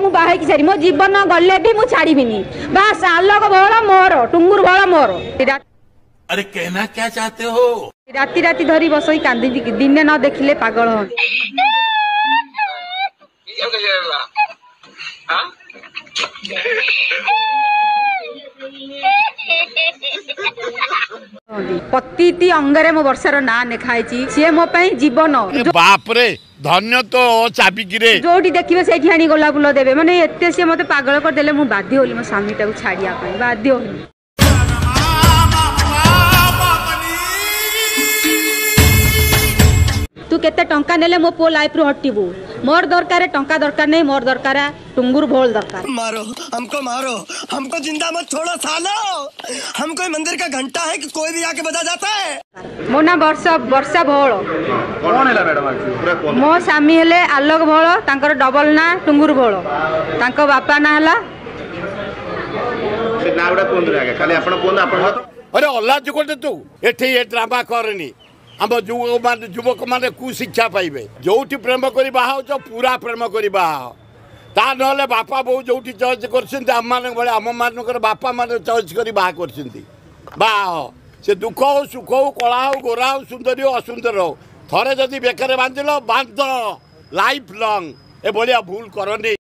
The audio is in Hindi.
मु बाहे की सारी मो जीवन गले भी मु छाड़ीबिनी बस आलोक भोल मोर टुंगुर भोल मोर। अरे कहना क्या चाहते हो? राति राति धरी बसई कांदी दिने न देखिले पागल हो। पतिति अंगरे मो वर्षार ना नेखाई सी मो जीवन बाप रे धन्य तो चाबी गिरे जोटी देखिए से आनी गोला फुल देवे माने एते से मते पागल कर देले मु बाध्य होली मो स्वामी टाକୁ छाड़िया पई बाध्य होली। तू केते टंका नेले मो पो लाइफ रो हटिबू मोर दरकार टंका दरकार नहीं मोर दरकार टुंगुर भोल दरकार। मारो हमको जिंदा मत छोड़ो सालो हम कोई मंदिर का घंटा है कि कोई भी आके बजा जाता है। मो ना वर्षा भोल कौन है मैडम मो स्वामी हेले आलोक भोल तांकर डबल ना टुंगुर भोल तांको बापा ना हला से ना उडा कोन रे खाली आपण कोन आपण। अरे अल्लाह जुगटे तू एठी ए ड्रामा करनी आम युवक मैंने कुशिक्षा पाइबे जो प्रेम कर बाहा पूरा प्रेम कर बाहा ता ना बापा बो जो चॉइस कर आम मान बापा मान चॉइस कर बाहा कर से दुख हो सुख हो कला हो गोरा हो सुंदरी हो असुंदर हो थरे जदि बेकार बांधिल बांध लाइफ लंग ए भलिया भूल करनी।